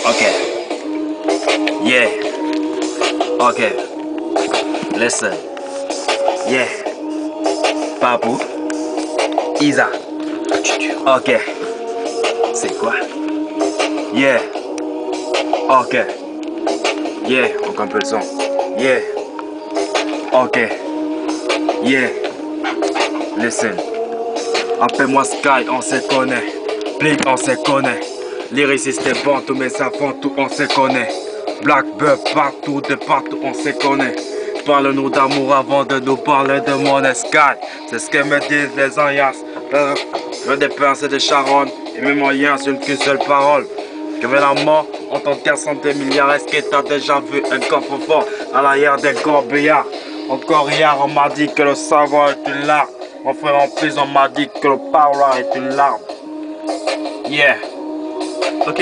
Okay. Yeah. Okay. Listen. Yeah. Papou. Isa. Ok. C'est quoi? Yeah. Ok. Yeah. On compte le son. Yeah. Ok. Yeah. Listen. Appelle-moi Sky, on se connaît. Blink, on se connaît. Lyriciste est bon, tous mes savants, tout on se connaît. Blackbird partout, de partout on se connaît. Parle-nous d'amour avant de nous parler de mon Sky. C'est ce que me disent les Anyas. Je dépense de Charonne et mes moyens sur qu'une seule parole. Que veut la mort, on t'enterre 102 milliards. Est-ce que t'as déjà vu un coffre fort à l'arrière d'un corbillard? Encore hier, on m'a dit que le savoir est une larme. Mon frère en plus, on m'a dit que le parloir est une larme. Yeah. Ok.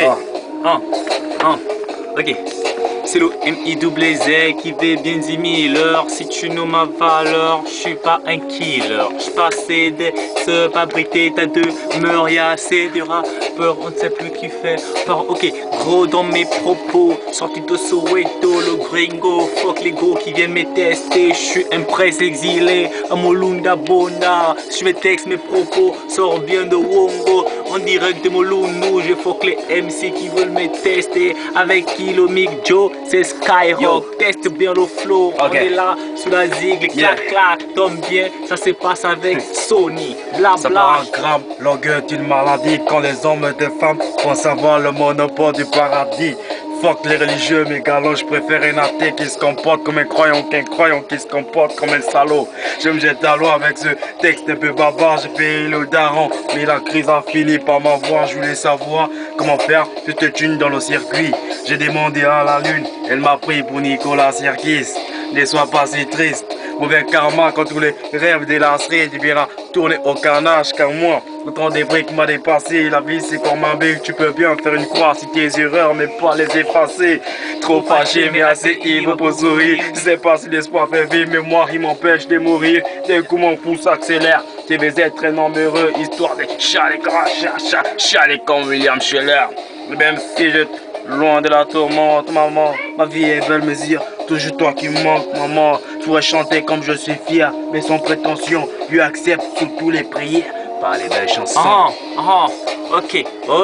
Ok. C'est le M-I-Z qui fait bien 10 000 heures. Si tu know ma valeur, je suis pas un killer. Je passais des célébrités, t'as demeure, y'a assez de rappeurs, on ne sait plus qui fait peur. Ok, gros dans mes propos, sorti de Soweto, le gringo, fuck les gros qui viennent me tester. Je suis un presse exilé, à Molunda Bona. Je mes textes, mes propos, sort bien de Wongo. En direct de Molunou, je fuck les MC qui veulent me tester. Avec Kilo Mick Joe, c'est Skyrock. Teste bien le flow, on est là sous la zigle, clac clac, tombe bien, ça se passe avec Sony, bla Ça bla. part un gramme, longueur d'une maladie. Quand les hommes et les femmes pensent avoir le monopole du paradis. Fuck les religieux, mes galons, je préfère un athée qui se comporte comme un croyant qu'un croyant qui se comporte comme un salaud. Je me jette à l'eau avec ce texte un peu bavard, j'ai payé le daron, mais la crise a fini par m'avoir. Je voulais savoir comment faire toute thune dans le circuit. J'ai demandé à la lune, elle m'a pris pour Nicolas Sirkis. Ne sois pas si triste, mauvais karma quand tous les rêves délacerés, tu verras tourner au carnage. Car moi, autant des briques m'a dépassé. La vie c'est comme un bic, tu peux bien faire une croix si tes erreurs mais pas les effacer. Trop fâché mais assez ivre pour sourire. Je sais pas si l'espoir fait vivre, mais moi il m'empêche de mourir. Dès que mon pouce accélère, je vais être très nombreux, histoire de chaler comme William Scheller. Même si je loin de la tourmente, maman, ma vie est belle mesure, toujours toi qui me manques, maman. Je pourrais chanter comme je suis fier, mais sans prétention, Dieu accepte sous tous les prières par les belles chansons. Ok,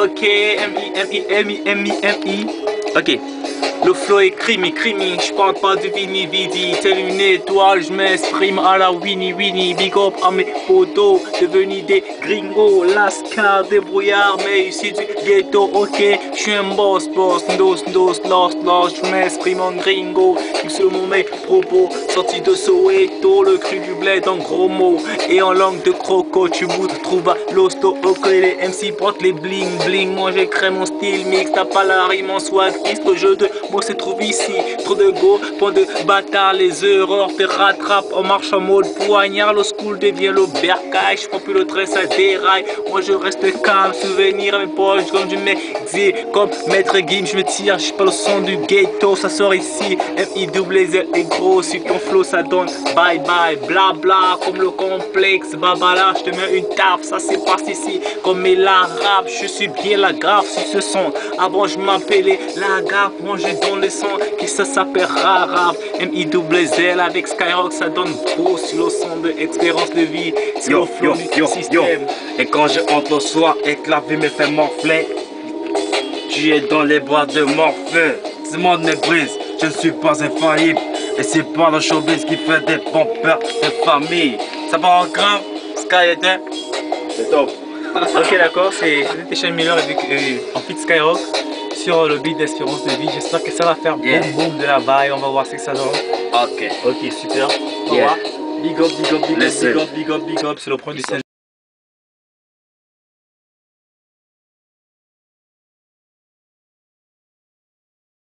M-I. Ok. Le flow est crimi, je parle pas de Vini Vidi, telle une étoile, je m'exprime à la Winnie, big up à mes potos, devenus des gringos, lascar, des brouillards, mais ici du ghetto, ok, je suis un boss, lost, je m'exprime en gringo, selon mes propos, sorti de Soweto, le cru du bled en gros mots, et en langue de croco, tu me trouves à l'hosto, ok, les MC portent les bling, moi j'ai créé mon style mix, t'as pas la rime en swag, le jeu de mots se trouve ici, trop de go, point de bâtard, les erreurs te rattrapent en marche en mode poignard, le school devient le bercail, je prends plus le train, ça déraille, moi je reste calme, souvenir à mes poches comme du Mexi, comme Maître Gim, je me tire, je pas le son du ghetto, ça sort ici, M-I-Z est gros, sur ton flow ça donne bye bye, bla bla, comme le complexe, babala, je te mets une taf, ça se passe ici, comme la rap, je suis bien la grave sur ce son, avant je m'appelais la gaffe, moi je donne les sons qui ça s'appelle rap, M-I-Z avec Skyrock, ça donne beau sur le son de expérience de vie, c'est le flow du système. Et quand je entre le soir et que la vie me fait morfler, tu es dans les bras de Morphée. Ce monde me brise, je ne suis pas infaillible. Et c'est pas le showbiz qui fait des pompeurs de famille. Ça va en grave, Sky est un. C'est top. Ok d'accord, c'était Sean Miller avec en feat Skyrock sur le beat d'Espérance de vie. J'espère que ça va faire boum boum de la baille, on va voir ce que ça donne. Ok. Ok super. Au revoir. Big up, c'est le premier du